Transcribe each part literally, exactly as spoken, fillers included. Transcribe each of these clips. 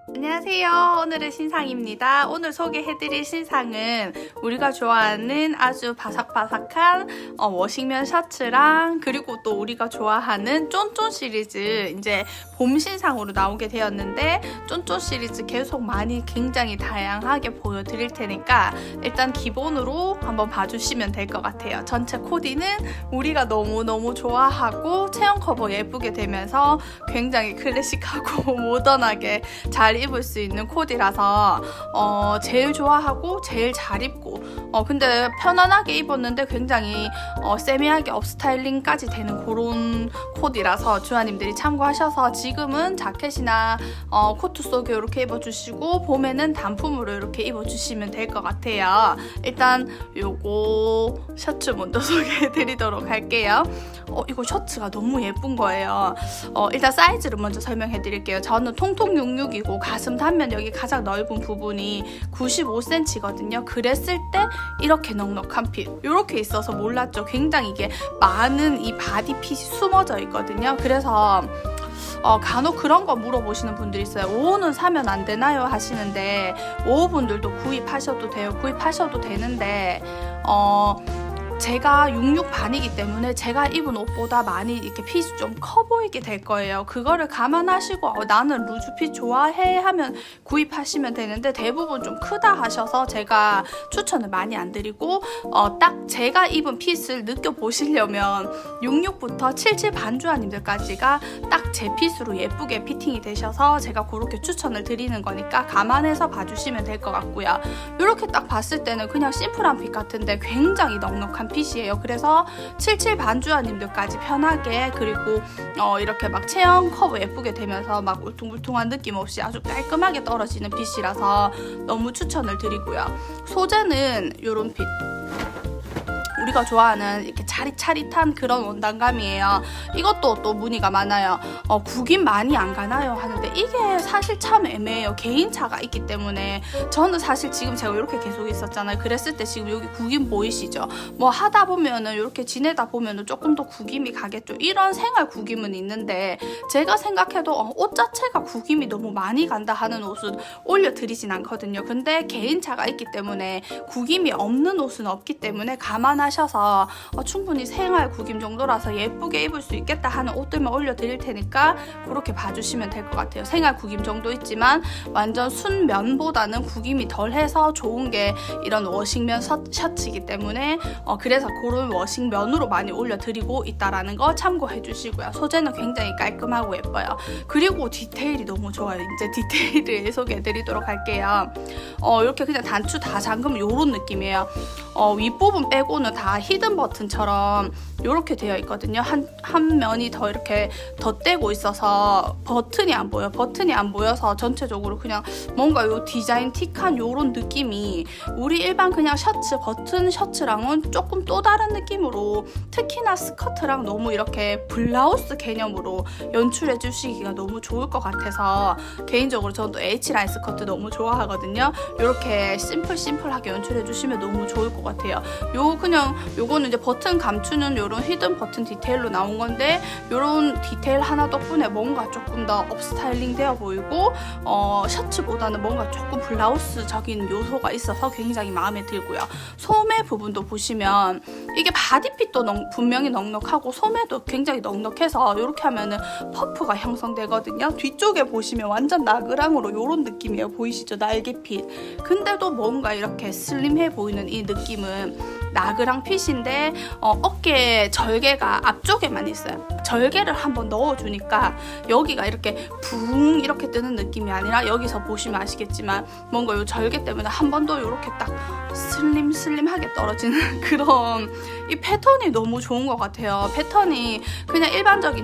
안녕하세요. 오늘의 신상입니다. 오늘 소개해드릴 신상은 우리가 좋아하는 아주 바삭바삭한 어, 워싱면 셔츠랑 그리고 또 우리가 좋아하는 쫀쫀 시리즈 이제 봄 신상으로 나오게 되었는데 쫀쫀 시리즈 계속 많이 굉장히 다양하게 보여드릴 테니까 일단 기본으로 한번 봐주시면 될 것 같아요. 전체 코디는 우리가 너무너무 좋아하고 체형 커버 예쁘게 되면서 굉장히 클래식하고 모던하게 잘 입을 수 있는 코디라서 어, 제일 좋아하고 제일 잘 입고 어, 근데 편안하게 입었는데 굉장히 어, 세미하게 업스타일링까지 되는 그런 코디라서 주아님들이 참고하셔서 지금은 자켓이나 어, 코트 속에 이렇게 입어주시고 봄에는 단품으로 이렇게 입어주시면 될 것 같아요. 일단 요거 셔츠 먼저 소개해드리도록 할게요. 어, 이거 셔츠가 너무 예쁜 거예요. 어, 일단 사이즈를 먼저 설명해드릴게요. 저는 통통 육십육이고 가슴 단면 여기 가장 넓은 부분이 구십오 센티미터거든요. 그랬을 때 이렇게 넉넉한 핏 이렇게 있어서 몰랐죠. 굉장히 이게 많은 이 바디핏이 숨어져 있거든요. 그래서 어, 간혹 그런 거 물어보시는 분들이 있어요. 오호는 사면 안 되나요? 하시는데 오호 분들도 구입하셔도 돼요. 구입하셔도 되는데 어 제가 육십육 반이기 때문에 제가 입은 옷보다 많이 이렇게 핏이 좀 커 보이게 될 거예요. 그거를 감안하시고 어, 나는 루즈 핏 좋아해 하면 구입하시면 되는데 대부분 좀 크다 하셔서 제가 추천을 많이 안 드리고 어, 딱 제가 입은 핏을 느껴보시려면 육십육부터 칠십칠 반주아님들까지가 딱 제 핏으로 예쁘게 피팅이 되셔서 제가 그렇게 추천을 드리는 거니까 감안해서 봐주시면 될 것 같고요. 이렇게 딱 봤을 때는 그냥 심플한 핏 같은데 굉장히 넉넉한 핏이에요. 그래서 칠십칠 반주아님들까지 편하게 그리고 어 이렇게 막 체형 커버 예쁘게 되면서 막 울퉁불퉁한 느낌 없이 아주 깔끔하게 떨어지는 핏이라서 너무 추천을 드리고요. 소재는 이런 핏. 우리가 좋아하는 이렇게 차릿차릿한 그런 원단감이에요. 이것도 또 무늬가 많아요. 어, 구김 많이 안 가나요? 하는데 이게 사실 참 애매해요. 개인차가 있기 때문에 저는 사실 지금 제가 이렇게 계속 있었잖아요. 그랬을 때 지금 여기 구김 보이시죠? 뭐 하다 보면은 이렇게 지내다 보면은 조금 더 구김이 가겠죠. 이런 생활 구김은 있는데 제가 생각해도 어, 옷 자체가 구김이 너무 많이 간다 하는 옷은 올려드리진 않거든요. 근데 개인차가 있기 때문에 구김이 없는 옷은 없기 때문에 감안하셔서 셔서 어, 충분히 생활 구김 정도라서 예쁘게 입을 수 있겠다 하는 옷들만 올려드릴 테니까 그렇게 봐주시면 될 것 같아요. 생활 구김 정도 있지만 완전 순면보다는 구김이 덜해서 좋은 게 이런 워싱면 셔, 셔츠이기 때문에 어, 그래서 그런 워싱면으로 많이 올려드리고 있다는 거 참고해 주시고요. 소재는 굉장히 깔끔하고 예뻐요. 그리고 디테일이 너무 좋아요. 이제 디테일을 소개해드리도록 할게요. 어, 이렇게 그냥 단추 다 잠그면 이런 느낌이에요. 어, 윗부분 빼고는 다 히든 버튼처럼 이렇게 되어 있거든요. 한, 한 면이 더 이렇게 덧대고 있어서 버튼이 안 보여. 버튼이 안 보여서 전체적으로 그냥 뭔가 요 디자인 틱한 요런 느낌이 우리 일반 그냥 셔츠, 버튼 셔츠랑은 조금 또 다른 느낌으로 특히나 스커트랑 너무 이렇게 블라우스 개념으로 연출해 주시기가 너무 좋을 것 같아서 개인적으로 저도 H라인 스커트 너무 좋아하거든요. 이렇게 심플 심플하게 연출해 주시면 너무 좋을 것 같아요. 요 그냥 요거는 이제 버튼 감추는 요런 히든 버튼 디테일로 나온 건데 요런 디테일 하나 덕분에 뭔가 조금 더 업스타일링 되어 보이고 어, 셔츠보다는 뭔가 조금 블라우스적인 요소가 있어서 굉장히 마음에 들고요. 소매 부분도 보시면 이게 바디핏도 넉, 분명히 넉넉하고 소매도 굉장히 넉넉해서 이렇게 하면은 퍼프가 형성되거든요. 뒤쪽에 보시면 완전 나그랑으로 요런 느낌이에요. 보이시죠? 날개핏. 근데도 뭔가 이렇게 슬림해 보이는 이 느낌은 나그랑 핏인데 어, 어깨 절개가 앞쪽에만 있어요. 절개를 한번 넣어주니까 여기가 이렇게 붕 이렇게 뜨는 느낌이 아니라 여기서 보시면 아시겠지만 뭔가 이 절개 때문에 한 번 더 이렇게 딱 슬림 슬림하게 떨어지는 그런 이 패턴이 너무 좋은 것 같아요. 패턴이 그냥 일반적인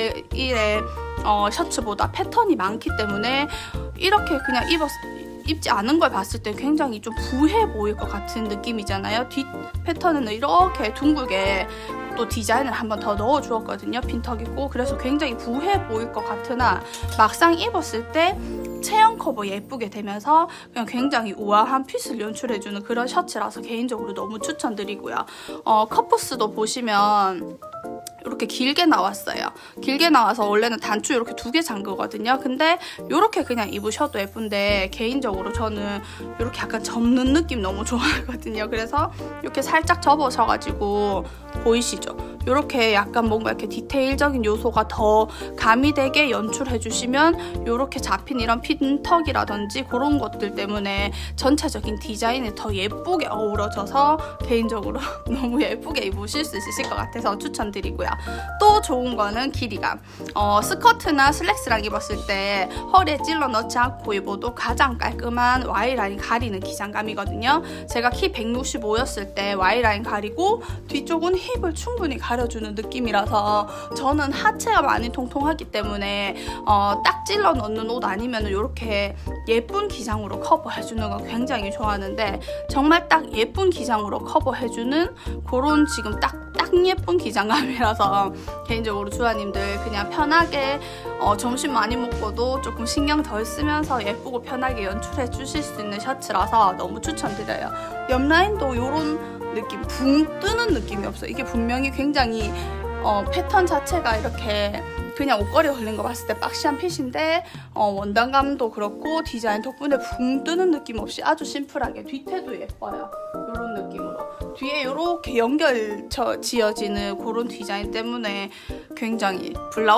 디테일의 어, 셔츠보다 패턴이 많기 때문에 이렇게 그냥 입었 입지 않은 걸 봤을 때 굉장히 좀 부해 보일 것 같은 느낌이잖아요. 뒷 패턴에는 이렇게 둥글게 또 디자인을 한번 더 넣어 주었거든요. 핀턱 있고 그래서 굉장히 부해 보일 것 같으나 막상 입었을 때 체형 커버 예쁘게 되면서 그냥 굉장히 우아한 핏을 연출해주는 그런 셔츠라서 개인적으로 너무 추천드리고요. 어, 커프스도 보시면 이렇게 길게 나왔어요. 길게 나와서 원래는 단추 이렇게 두 개 잠그거든요. 근데 이렇게 그냥 입으셔도 예쁜데 개인적으로 저는 이렇게 약간 접는 느낌 너무 좋아하거든요. 그래서 이렇게 살짝 접으셔가지고 보이시죠? 이렇게 약간 뭔가 이렇게 디테일적인 요소가 더 가미되게 연출해주시면 이렇게 잡힌 이런 핀턱이라든지 그런 것들 때문에 전체적인 디자인이 더 예쁘게 어우러져서 개인적으로 너무 예쁘게 입으실 수 있으실 것 같아서 추천드리고요. 또 좋은 거는 길이감. 어, 스커트나 슬랙스랑 입었을 때 허리에 찔러 넣지 않고 입어도 가장 깔끔한 Y라인 가리는 기장감이거든요. 제가 키 백육십오였을 때 Y라인 가리고 뒤쪽은 힙을 충분히 가려주는 느낌이라서 저는 하체가 많이 통통하기 때문에 어, 딱 찔러 넣는 옷 아니면 이렇게 예쁜 기장으로 커버해주는 거 굉장히 좋아하는데 정말 딱 예쁜 기장으로 커버해주는 그런 지금 딱 딱 예쁜 기장감이라서 개인적으로 주아님들 그냥 편하게 어, 점심 많이 먹고도 조금 신경 덜 쓰면서 예쁘고 편하게 연출해 주실 수 있는 셔츠라서 너무 추천드려요. 옆라인도 이런 느낌, 붕 뜨는 느낌이 없어요. 이게 분명히 굉장히 어, 패턴 자체가 이렇게 그냥 옷걸이 걸린 거 봤을 때 박시한 핏인데 어, 원단감도 그렇고 디자인 덕분에 붕 뜨는 느낌 없이 아주 심플하게 뒤태도 예뻐요. 이런 느낌으로 뒤에 이렇게 연결 지어지는 그런 디자인 때문에 굉장히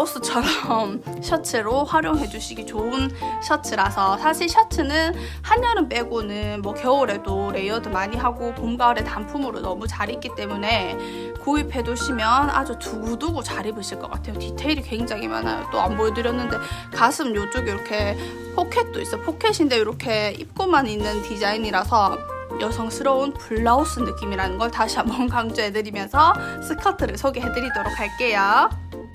블라우스처럼 셔츠로 활용해 주시기 좋은 셔츠라서 사실 셔츠는 한여름 빼고는 뭐 겨울에도 레이어드 많이 하고 봄, 가을에 단품으로 너무 잘 입기 때문에 구입해 두시면 아주 두고두고 잘 입으실 것 같아요. 디테일이 굉장히 많아요. 또 안 보여드렸는데 가슴 요쪽에 이렇게 포켓도 있어. 포켓인데 이렇게 입고만 있는 디자인이라서 여성스러운 블라우스 느낌이라는 걸 다시 한번 강조해드리면서 스커트를 소개해드리도록 할게요.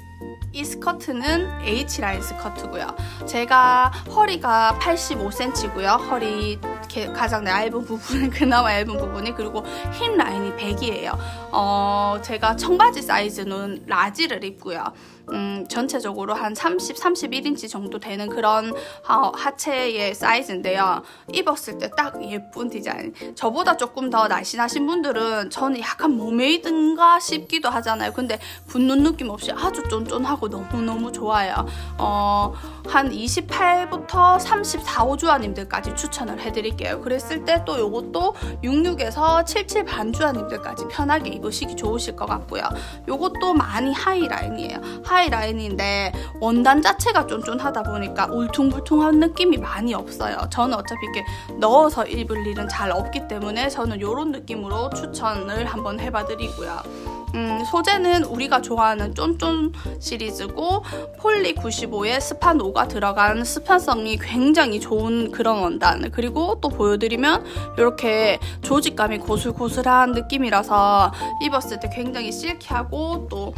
이 스커트는 H라인 스커트고요. 제가 허리가 팔십오 센티미터고요. 허리 가장 얇은 부분, 그나마 얇은 부분이, 그리고 힙 라인이 백이에요. 어, 제가 청바지 사이즈는 라지를 입고요. 음, 전체적으로 한 삼십, 삼십일 인치 정도 되는 그런 하, 하체의 사이즈인데요. 입었을 때 딱 예쁜 디자인. 저보다 조금 더 날씬하신 분들은 저는 약간 모메이드인가 싶기도 하잖아요. 근데 붙는 느낌 없이 아주 쫀쫀하고 너무너무 좋아요. 어, 한 이십팔부터 삼십사 호 주아님들까지 추천을 해드릴게요. 그랬을 때 또 요것도 육십육에서 칠십칠 반 주아님들까지 편하게 입으시기 좋으실 것 같고요. 요것도 많이 하이라인이에요. 하이라인인데 원단 자체가 쫀쫀하다 보니까 울퉁불퉁한 느낌이 많이 없어요. 저는 어차피 이렇게 넣어서 입을 일은 잘 없기 때문에 저는 이런 느낌으로 추천을 한번 해봐드리고요. 음, 소재는 우리가 좋아하는 쫀쫀 시리즈고 폴리 구십오에 스판 오가 들어간 스판성이 굉장히 좋은 그런 원단, 그리고 또 보여드리면 이렇게 조직감이 고슬고슬한 느낌이라서 입었을 때 굉장히 실키하고 또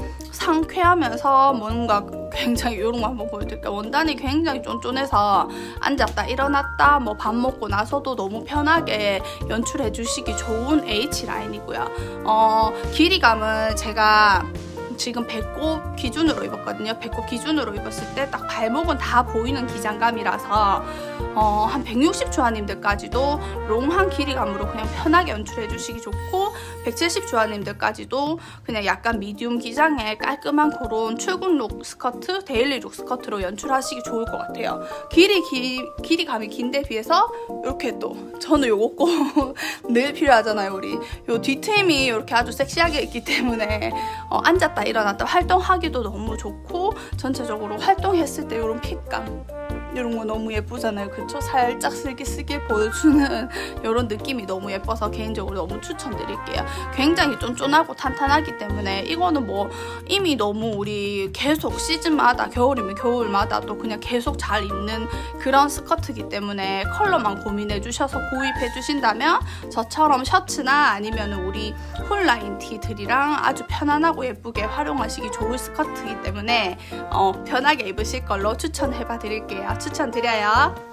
상쾌하면서 뭔가 굉장히 이런 거 한번 보여드릴게요. 원단이 굉장히 쫀쫀해서 앉았다 일어났다 뭐 밥 먹고 나서도 너무 편하게 연출해 주시기 좋은 H라인이고요. 어, 길이감은 제가 지금 배꼽 기준으로 입었거든요. 배꼽 기준으로 입었을 때 딱 발목은 다 보이는 기장감이라서 어, 한 백육십 주아님들까지도 롱한 길이감으로 그냥 편하게 연출해 주시기 좋고, 백칠십 주아님들까지도 그냥 약간 미디움 기장의 깔끔한 그런 출근룩 스커트, 데일리룩 스커트로 연출하시기 좋을 것 같아요. 길이, 기, 길이감이 긴데 비해서 이렇게 또 저는 요거 꼭 늘 필요하잖아요. 우리 요 뒤트임이 이렇게 아주 섹시하게 있기 때문에 어, 앉았다 일어났다 활동하기도 너무 좋고, 전체적으로 활동했을 때 이런 핏감 이런 거 너무 예쁘잖아요. 그쵸? 살짝 슬기슬기 보여주는 이런 느낌이 너무 예뻐서 개인적으로 너무 추천드릴게요. 굉장히 쫀쫀하고 탄탄하기 때문에 이거는 뭐 이미 너무 우리 계속 시즌마다, 겨울이면 겨울마다 또 그냥 계속 잘 입는 그런 스커트이기 때문에 컬러만 고민해 주셔서 구입해 주신다면 저처럼 셔츠나 아니면 우리 홀라인 티들이랑 아주 편안하고 예쁘게 활용하시기 좋은 스커트이기 때문에 어, 편하게 입으실 걸로 추천해봐 드릴게요. 추천드려요.